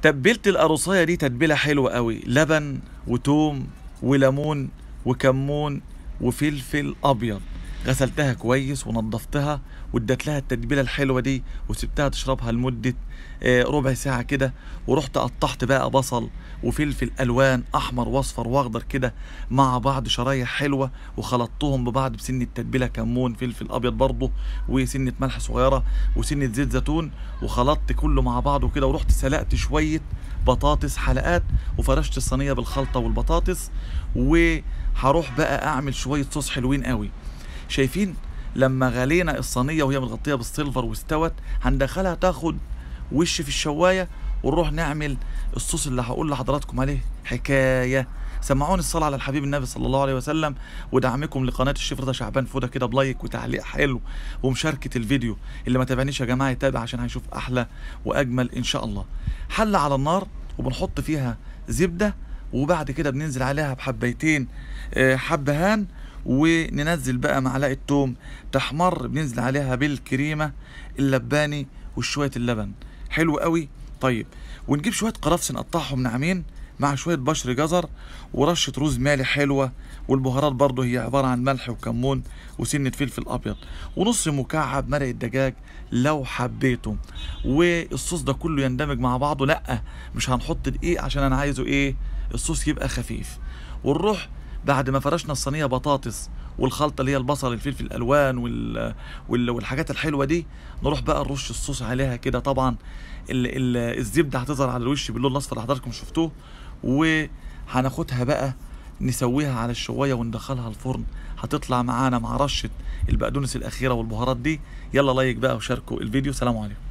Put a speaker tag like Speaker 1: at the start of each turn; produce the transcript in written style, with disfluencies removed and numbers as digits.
Speaker 1: تبلت القروصايه دي تتبيله حلوه قوي، لبن وتوم وليمون وكمون وفلفل ابيض. غسلتها كويس ونضفتها واديت لها التتبيله الحلوه دي وسبتها تشربها لمده ربع ساعه كده. ورحت قطعت بقى بصل وفلفل الوان احمر واصفر واخضر كده مع بعض شرايح حلوه، وخلطتهم ببعض بسن التتبيله، كمون فلفل ابيض برضه وسنه ملح صغيره وسنه زيت زيتون، وخلطت كله مع بعضه كده. ورحت سلقت شويه بطاطس حلقات وفرشت الصينيه بالخلطه والبطاطس. وهروح بقى اعمل شويه صوص حلوين قوي. شايفين لما غلينا الصينيه وهي متغطيه بالسيلفر واستوت، هندخلها تاخد وش في الشوايه ونروح نعمل الصوص اللي هقول لحضراتكم عليه حكايه. سمعوني الصلاه على الحبيب النبي صلى الله عليه وسلم، ودعمكم لقناه الشيف رضا شعبان فوده كده بلايك وتعليق حلو ومشاركه الفيديو. اللي ما تابعنيش يا جماعه يتابع عشان هيشوف احلى واجمل ان شاء الله. حله على النار وبنحط فيها زبده، وبعد كده بننزل عليها بحبيتين حبهان، وننزل بقى معلقه توم تحمر، بننزل عليها بالكريمه اللباني وشويه اللبن. حلو قوي. طيب ونجيب شويه قرفص نقطعهم ناعمين مع شويه بشر جزر ورشه روز مالي حلوه، والبهارات برضو هي عباره عن ملح وكمون وسنه فلفل ابيض، ونص مكعب مرق الدجاج لو حبيته. والصوص ده كله يندمج مع بعضه. لا مش هنحط دقيق عشان انا عايزه ايه، الصوص يبقى خفيف. ونروح بعد ما فرشنا الصينيه بطاطس والخلطه اللي هي البصل الفلفل الالوان والحاجات الحلوه دي، نروح بقى نرش الصوص عليها كده. طبعا الزبده هتظهر على الوش باللون الاصفر اللي حضراتكم شفتوه. وهناخدها بقى نسويها على الشوايه وندخلها الفرن، هتطلع معانا مع رشه البقدونس الاخيره والبهارات دي. يلا لايك بقى وشاركوا الفيديو. سلام عليكم.